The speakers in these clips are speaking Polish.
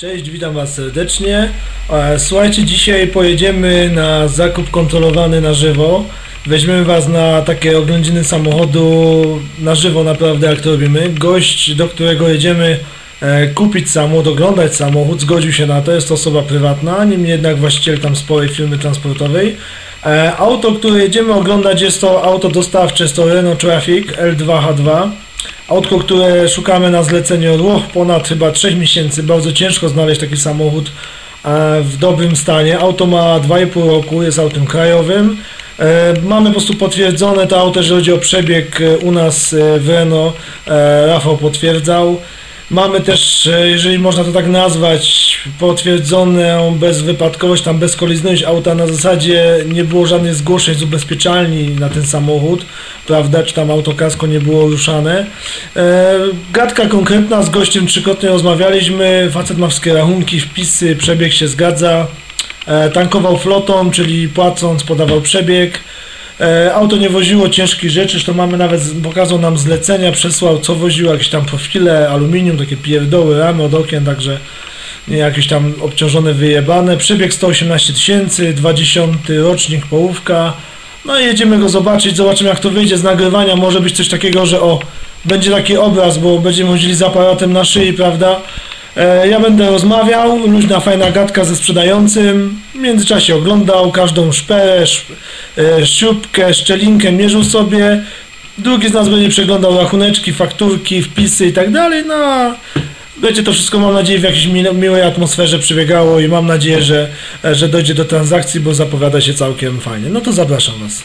Cześć, witam Was serdecznie. Słuchajcie, dzisiaj pojedziemy na zakup kontrolowany na żywo. Weźmiemy Was na takie oględziny samochodu na żywo, naprawdę jak to robimy. Gość, do którego jedziemy kupić samochód, oglądać samochód, zgodził się na to, jest to osoba prywatna, niemniej jednak właściciel tam sporej firmy transportowej. Auto, które jedziemy oglądać, jest to auto dostawcze, jest to Renault Trafic L2H2. Autko, które szukamy na zlecenie od ponad chyba 3 miesięcy. Bardzo ciężko znaleźć taki samochód w dobrym stanie. Auto ma 2,5 roku, jest autem krajowym. Mamy po prostu potwierdzone to auto, jeżeli chodzi o przebieg u nas w Renault. Rafał potwierdzał. Mamy też, jeżeli można to tak nazwać, potwierdzoną bezwypadkowość, tam bezkolizyjność auta, na zasadzie nie było żadnych zgłoszeń z ubezpieczalni na ten samochód, prawda, czy tam auto kasko nie było ruszane. Gadka konkretna, z gościem trzykrotnie rozmawialiśmy, facet ma wszystkie rachunki, wpisy, przebieg się zgadza, tankował flotą, czyli płacąc podawał przebieg. Auto nie woziło ciężkich rzeczy, zresztą mamy nawet, pokazał nam zlecenia, przesłał co woziło, jakieś tam profile, aluminium, takie pierdoły, ramy od okien, także nie jakieś tam obciążone, wyjebane. Przebieg 118 000, 20 rocznik, połówka. No i jedziemy go zobaczyć, zobaczymy jak to wyjdzie z nagrywania. Może być coś takiego, że będzie taki obraz, bo będziemy chodzili z aparatem na szyi, prawda? Ja będę rozmawiał, luźna, fajna gadka ze sprzedającym. W międzyczasie oglądał każdą szperę, śrubkę, szczelinkę, mierzył sobie. Drugi z nas będzie przeglądał rachuneczki, fakturki, wpisy i tak dalej. No, będzie to wszystko, mam nadzieję, w jakiejś miłej atmosferze przebiegało i mam nadzieję, że dojdzie do transakcji, bo zapowiada się całkiem fajnie. No to zapraszam Was.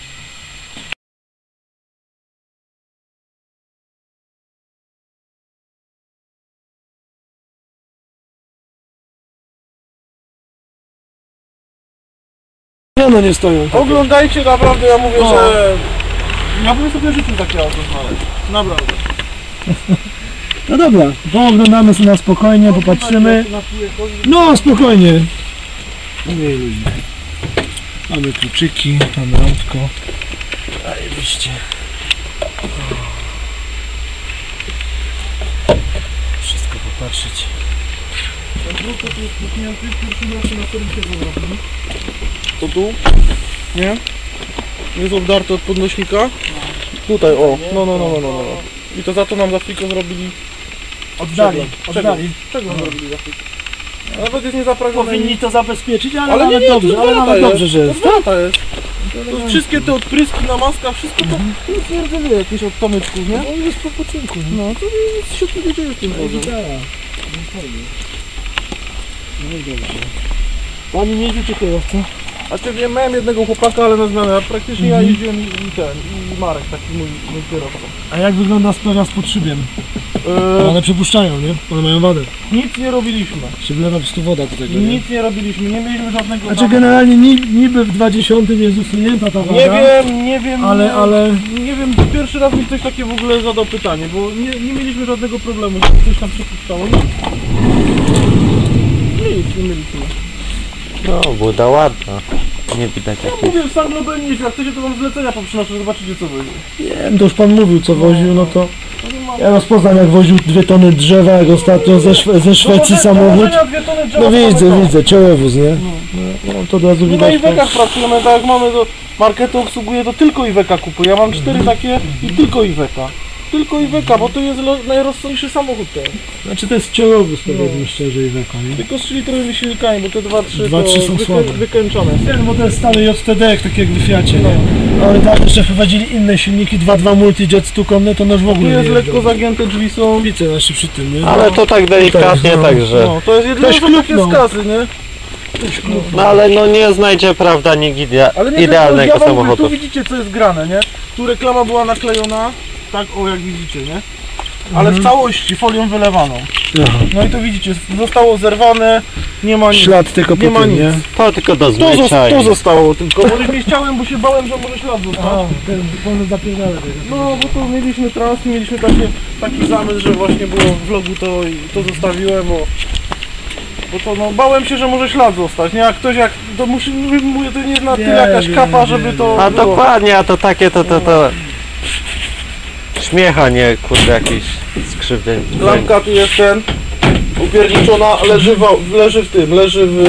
No nie stoją. Takie. Oglądajcie, naprawdę, ja mówię, że... Ja bym sobie życzył takie auto znaleźć. Naprawdę. No dobra, pooglądamy sobie na spokojnie, popatrzymy. No spokojnie. Mniej ludzi. Mamy kluczyki, mamy autko. Zajebiście. Wszystko popatrzeć. Ten druk to jest puknięty, pierwszy raz na serwisie go robili. To tu? Nie? Jest obdarty od podnośnika? Tutaj, o. No. I to za to nam za chwilkę zrobili... Oddali. Czego nam zrobili za chwilkę? Nawet jest niezaprawione. Powinni to zabezpieczyć, ale Ale nawet nie, dobrze, to ale nawet jest. dobrze, że jest. To data jest. To wszystkie te odpryski na maskach, wszystko to jest nierdzenie jakieś od kamyczków, nie? On jest po pocynku. No, to się tu dzieje z tym wozem. No dobrze. Pani nie jedzie czy kierowca? A czy wiem, miałem jednego chłopaka, ale na zmianę, a praktycznie ja jeździłem i Marek, taki mój kierowca. A jak wygląda sprawa z podszybiem? One przepuszczają, nie? One mają wadę. Nic nie robiliśmy. Się wlewa po prostu woda do tego, nie? Nic nie robiliśmy, nie mieliśmy żadnego... Znaczy generalnie niby w 20 jest usunięta ta woda. Nie wiem, ale... Nie wiem, pierwszy raz mi ktoś takie w ogóle zadał pytanie, bo nie mieliśmy żadnego problemu, że coś tam przepuszczało. Nic nie mieliśmy. No, buda ładna. Nie widać Ja jakiejś... mówię, sam nie jak chcecie to wam zlecenia poprzynoszę, zobaczycie co wyjdzie. Nie, to już pan mówił co woził, no to... Ja rozpoznam jak woził 2 tony drzewa, jak ostatnio ze Szwecji samochód. No widzę, czołowóz, nie? No to od razu My widać. na Iwekach pracujemy, tak jak mamy do marketu obsługuje, to tylko Iweka kupuję. Ja mam 4 takie i tylko Iweka. Tylko Iweka, bo to jest najrozsądniejszy samochód teraz. Znaczy to jest czołowóz, powiedzmy szczerze, Iweka, nie? Tylko z 3-litrowymi silnikami, bo te 2-3 2-3 są słabe. wykończone. Nie, bo to jest stary JTD, tak jak w Fiacie, nie? Ale tam jeszcze wprowadzili inne silniki, 2.2 Multijet stukonne, to nasz w Tu ogóle jest nie lekko zagięte drzwi są. Widzę nasze przy tym, nie? Ale to tak delikatnie, no. także... No, to jest jedyne co takie skazy, nie? No ale no nie znajdzie, prawda, nikt Ale nie idealnego ja wam mówię, samochodu. tu widzicie co jest grane, nie? Tu reklama była naklejona, tak o jak widzicie, nie? Ale w całości folią wylewaną. Aha. No i to widzicie, zostało zerwane, nie ma nic. Ślad tylko po nie ma tym, nic. nie? To tylko do To, zmycia to i... zostało tylko, bo nie chciałem, bo się bałem, że może ślad zostać. ten wolno zapierdala tego. No bo to mieliśmy transport, mieliśmy taki zamysł, że właśnie było w vlogu to i to zostawiłem, bo to no bałem się, że może ślad zostać, nie? Jak ktoś to mówię, to nie jest na tyle jakaś kapa, żeby to A było. dokładnie, a to takie to... Śmiecha, nie, kurde, jakieś skrzywdzenie. Lampka tu jest ten. upierniczona, leży w tym, leży w...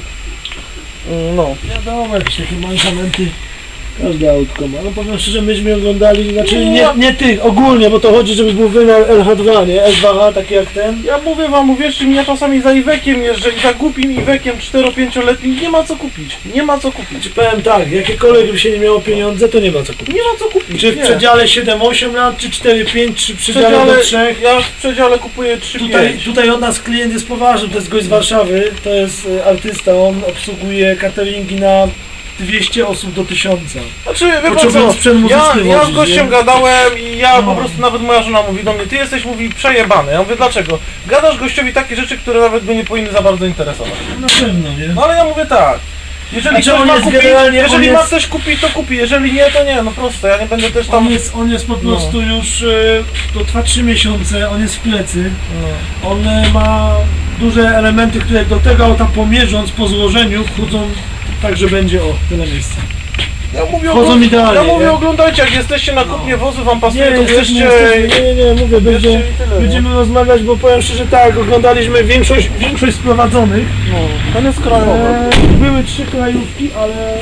no. Wiadomo, jakieś takie mankamenty. Każde autko ma. No powiem szczerze, myśmy oglądali, znaczy nie tych, ogólnie, bo to chodzi, żeby był wymiar LH2, nie? S2H, taki jak ten. Ja mówię wam, uwierzcie mi, ja czasami za Iwekiem jeżdżę i za głupim Iwekiem 4-5-letnim nie ma co kupić. Nie ma co kupić. Czy powiem tak, jakiekolwiek by się nie miało pieniądze, to nie ma co kupić. Nie ma co kupić. Czy w nie. przedziale 7-8 lat, czy 4-5, czy w przedziale do 3. Ja w przedziale kupuję 3-5. Tutaj od nas klient jest poważny, to jest gość z Warszawy, to jest artysta, on obsługuje cateringi na 200 osób do 1000. Znaczy, wie pan Potrzebują co, sprzęt muzyczny ja z wozić, gościem nie? gadałem i ja No. po prostu, nawet moja żona mówi do mnie, ty jesteś, mówi, przejebany. Ja mówię, dlaczego? Gadasz gościowi takie rzeczy, które nawet go nie powinny za bardzo interesować. Na pewno, nie? No ale ja mówię tak, jeżeli Znaczy, ktoś on ma jest kupić, generalnie- jeżeli on ma jest- ktoś kupić, to kupi, jeżeli nie, to nie, no proste, ja nie będę też tam... On jest po prostu już, to trwa 3 miesiące, on jest w plecy. No. On ma duże elementy, które do tego auta pomierząc po złożeniu wchodzą tak, że będzie tyle miejsca. Ja mówię, Wchodzą idealnie, ja mówię nie? oglądajcie, jak jesteście na kupnie wozu, wam pasuje, to jesteśmy, bierzcie... nie, mówię, bierzcie i tyle, będziemy rozmawiać, bo powiem szczerze tak, oglądaliśmy większość sprowadzonych. No, ten jest krajowy. Były 3 krajówki, ale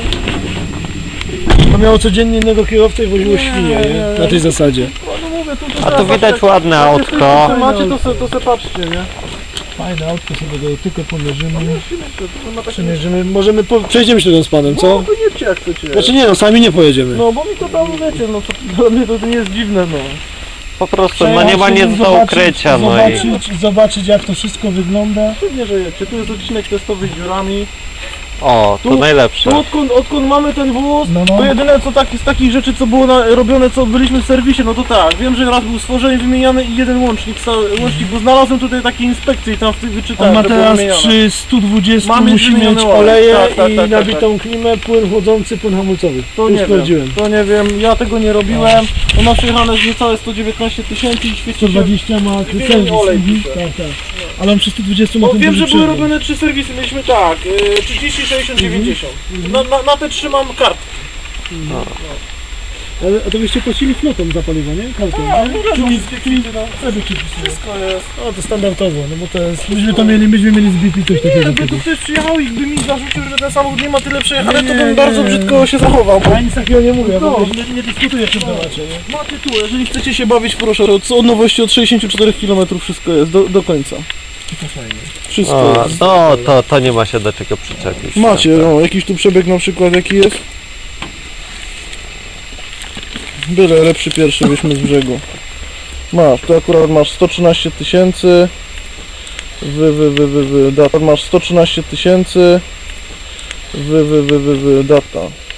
to miało codziennie innego kierowcę i woziło świnie, nie? Na tej zasadzie. No mówię, tu A tu widać ładne autko. Jak macie, to se patrzcie, nie? Fajne autko sobie go tylko pomierzymy. To ma takie... Przemierzymy, możemy, przejdziemy się tam z panem, No, co? to jedźcie jak chcecie. Znaczy nie no, sami nie pojedziemy. No, bo mi to tam, wiecie, no to dla mnie to nie jest dziwne, no. Po prostu, no nie ma nic do ukrycia, no i... Zobaczyć jak to wszystko wygląda. Pewnie, że jedźcie. Tu jest odcinek testowy z dziurami. O, to Tu najlepsze. odkąd mamy ten wóz, No. to jedyne co z takich rzeczy, co było robione, co byliśmy w serwisie, no to tak, wiem, że raz był stworzony, wymieniany i jeden łącznik, bo znalazłem tutaj takie inspekcje i tam w tych wyczytałem, On ma że było teraz wymienione. przy 120 Mamy musi wymienione mieć olej. oleje Tak, i tak, nabitą klimę, płyn chłodzący, płyn hamulcowy. To Już nie sprawdziłem. wiem, to nie wiem, ja tego nie robiłem. To ma przejechane z niecałe 119 tysięcy i świeci się... 120 ma Wymieniony serwis, olej mhm, pisze. tak. Ale on przy 120 ma Bo ten wiem, duży że były przewód. robione 3 serwisy, mieliśmy tak, 30, 60, 90. Na te 3 mam kartę. Ale a to byście płacili flotą za paliwo, nie? Kartą, A, nie? no też Czyli mam wtedy ci wpisuje. wszystko jest. O, to standardowo, no bo to jest... Myśmy mieli z BP coś Nie, takiego jakby tu kiedyś. ktoś przyjechał i by mi zarzucił, że ten samochód nie ma tyle przejechane, Nie, to bym nie, bardzo nie. brzydko się zachował. Bo Ja nic takiego nie mówię, No. bo nie dyskutuję w tym temacie, nie? ma tytuł, jeżeli chcecie się bawić, proszę, od nowości od 64 km wszystko jest, do końca. To fajnie. Wszystko O, jest. no to nie ma się do czego przyczepić. Macie, no, jakiś tu przebieg na przykład jaki jest? Byle lepszy pierwszy weźmy z brzegu. Masz, tu akurat masz 113 tysięcy. Data. Masz 113 tysięcy. Data.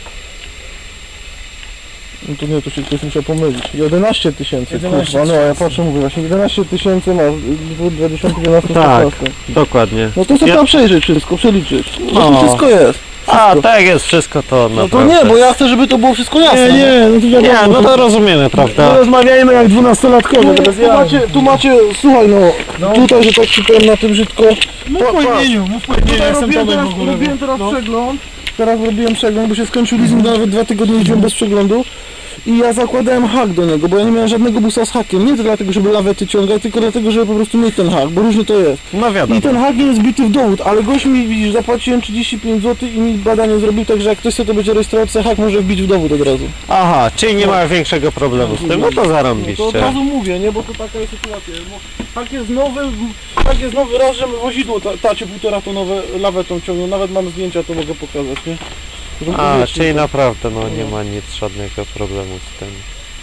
No to nie, to się ktoś musiał pomylić. 11 tysięcy, 11 kurwa, no a ja patrzę, mówię właśnie 11 tysięcy masz, 2011 Tak, dokładnie. No to sobie Ja- trzeba przejrzeć wszystko, przeliczyć. No No. to wszystko jest. A, tak jest wszystko to No to naprawdę. nie, bo ja chcę, żeby to było wszystko jasne. no to wiadomo. Nie, no to rozumiemy, No prawda? rozmawiajmy jak 12-latkowie, to bez jaj. Tu macie, słuchaj no, No. tutaj, że tak ci powiem na tym brzydko. Mów po imieniu, ja jestem Tomek w ogóle. Robiłem teraz No. przegląd, teraz robiłem przegląd, bo się skończył leasing, nawet 2 tygodnie jeździłem bez przeglądu. I ja zakładałem hak do niego, bo ja nie miałem żadnego busa z hakiem. Nie dlatego, żeby lawety ciągać, tylko dlatego, żeby po prostu mieć ten hak, bo różnie to jest. No I wiadomo. ten hak nie jest bity w dowód, ale gość mi, widzisz, zapłaciłem 35 zł i mi badanie zrobił, także jak ktoś sobie to będzie rejestrować, to hak może wbić w dowód od razu. Aha, czyli nie ma większego problemu z tym, no to To od zarąbiście. razu mówię, nie, bo to taka jest sytuacja. Bo tak jest nowy raz, że wozidło tacie 1,5 tonowe lawetą ciągną, nawet mam zdjęcia, to mogę pokazać, nie? Żeby A, uwierzyć, czyli to- naprawdę no nie ma nic, żadnego problemu z tym.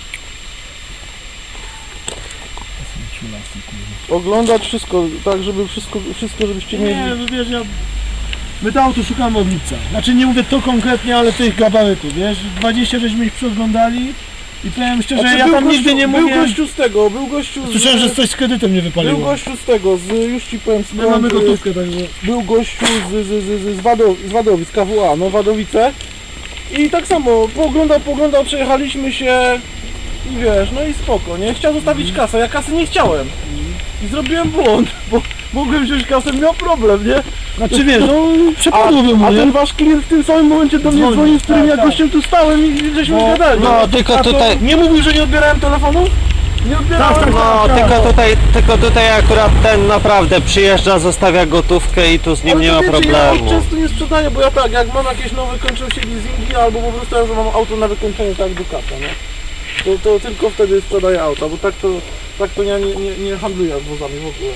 Oglądać wszystko, tak żeby wszystko żebyście mieli. Nie, no wiesz, my to auto szukamy od lipca. Znaczy nie mówię to konkretnie, ale tych gabarytów, wiesz, 20 żeśmy ich przeglądali i powiem szczerze, Znaczy, ja był tam gościu- nigdy nie Był mówię. gościu z tego, był gościu z... Słyszałem, że coś z kredytem nie Był wypaliło. gościu z tego, już ci powiem, My mamy gotówkę, także... był gościu z Wadowic, KWA, no Wadowice. I tak samo, pooglądał, przejechaliśmy się i wiesz, no i spoko, nie? Chciał zostawić kasę, ja kasy nie chciałem. I zrobiłem błąd, bo mogłem wziąć kasę, miał problem, nie? Znaczy wiesz, no przepadłoby mu, A nie? ten wasz klient w tym samym momencie do mnie Dzwonił, dzwonił, z którym tak, ja tak. gościem tu stałem i żeśmy gadali. No tylko A to tutaj... nie mówił, że nie odbierałem telefonu? Nie odbierałem. No, tylko tutaj akurat ten naprawdę przyjeżdża, zostawia gotówkę i tu z nim Ale nie to ma wiecie, problemu. Ja często nie sprzedaję, bo ja tak, jak mam jakieś nowe, kończą się leasingi, albo po prostu, że mam auto na wykończeniu, tak do kata, nie? To tylko wtedy sprzedaję auta, bo tak to ja nie handluję wozami w ogóle.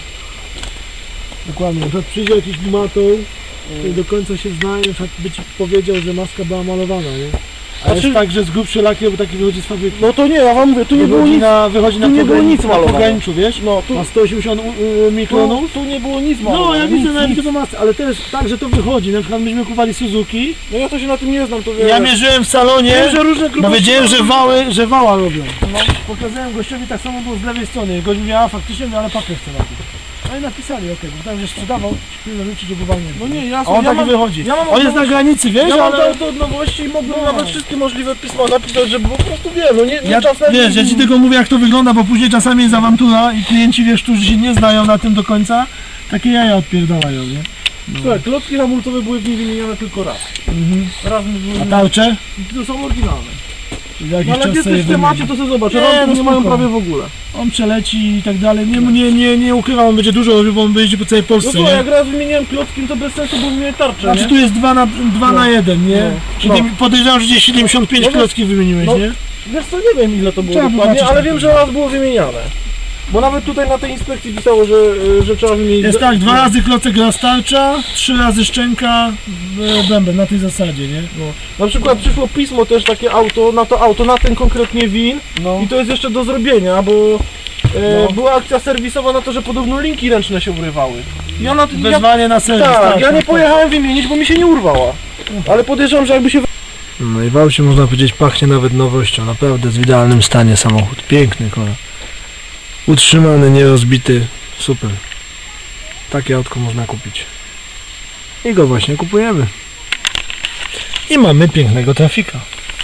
Dokładnie, że przyjdzie jakiś limator, który do końca się zna i by ci powiedział, że maska była malowana, nie? A Znaczy- jest tak, że z grubszy lakier, bo taki wychodzi z fabryki. No to nie, ja wam mówię, tu nie było nic. Wychodzi na tu nie było nic na malowane. pograniczu, wiesz? No, tu, Ma 180 mikronów. tu nie było nic No, malowane. ja widzę nic, na nic. po masce, ale też tak, że to wychodzi. Na przykład myśmy kupowali Suzuki. No ja to się na tym nie znam, to wiesz. Ja mierzyłem w salonie, Wiem, że różne bo grubości wiedziałem, mają. że wała robią. No, pokazałem gościowi, tak samo było z lewej strony. Gość mówił, a faktycznie, ale pakę chce na tym. No i napisali, okej, bo tam, że sprzedawał, śpiewa rzeczy, że bywa nie. No nie, ja A on tak wychodzi. Ja mam On jest na granicy, wiesz, Ja mam ale... auto od nowości i mógłbym nawet wszystkie możliwe pisma napisać, żeby po prostu wiem, no nie Ja, czasem... wiesz, ja ci tylko mówię, jak to wygląda, bo później czasami jest awantura i klienci, wiesz, którzy się nie znają na tym do końca, takie jaja odpierdalają, nie? Słuchaj, klocki hamulcowe były w niej wymienione tylko raz. Raz mi były A tarcze? to są oryginalne. Jakiś No ale czas jak sobie jesteś w temacie, to sobie zobacz, Nie, rampy no nie mają spoko. prawie w ogóle. On przeleci i tak dalej. Nie ukrywam, on będzie dużo robił, bo on będzie po całej No Polsce, słuchaj, nie? jak raz wymieniłem klockiem, to bez sensu, bo wymieniłem tarczę, Znaczy nie? tu jest 2 na 1, nie? No. Czyli podejrzewam, że gdzieś 75 No wiesz- klocki wymieniłeś, no, nie? Wiesz co, nie wiem ile to było Trzeba dokładnie, zobaczyć ale na wiem, że pewno. raz było wymieniane. Bo nawet tutaj na tej inspekcji pisało, że trzeba wymienić... Jest tak, 2 razy klocek raz tarcza, 3 razy szczęka, bęben, na tej zasadzie, nie? No. Na przykład przyszło pismo też takie auto, na ten konkretnie win No. i to jest jeszcze do zrobienia, bo No. była akcja serwisowa na to, że podobno linki ręczne się urywały. I ona... Wezwanie na serwis. Tak, ja nie pojechałem wymienić, bo mi się nie urwała. Ale podejrzewam, że jakby się... No i w aucie można powiedzieć pachnie nawet nowością, naprawdę jest w idealnym stanie samochód, piękny kolor. Utrzymany, nierozbity, super. Takie autko można kupić. I go właśnie kupujemy. I mamy pięknego trafika.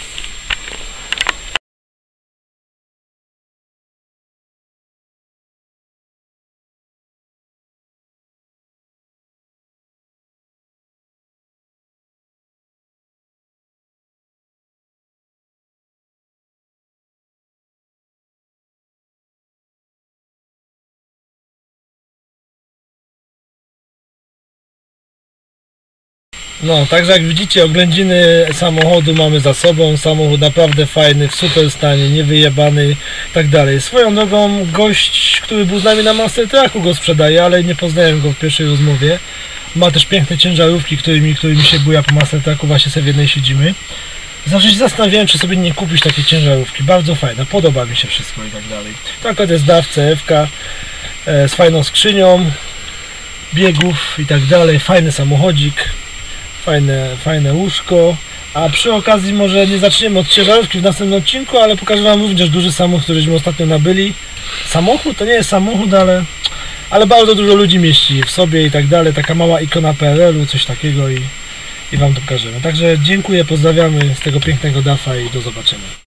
No, także jak widzicie, oględziny samochodu mamy za sobą. Samochód naprawdę fajny, w super stanie, niewyjebany i tak dalej. Swoją drogą gość, który był z nami na Master Trucku, go sprzedaje, ale nie poznałem go w pierwszej rozmowie. Ma też piękne ciężarówki, którymi się buja po Master Trucku, właśnie sobie w jednej siedzimy. Zawsze się zastanawiałem, czy sobie nie kupić takiej ciężarówki. Bardzo fajna, podoba mi się wszystko i tak dalej. To akurat jest DAF CF-ka z fajną skrzynią, biegów i tak dalej. Fajny samochodzik. Fajne łóżko, a przy okazji może nie zaczniemy od ciężarówki w następnym odcinku, ale pokażę wam również duży samochód, któryśmy ostatnio nabyli. Samochód to nie jest samochód, ale bardzo dużo ludzi mieści w sobie i tak dalej, taka mała ikona PRL-u, coś takiego i wam to pokażemy. Także dziękuję, pozdrawiamy z tego pięknego DAF-a i do zobaczenia.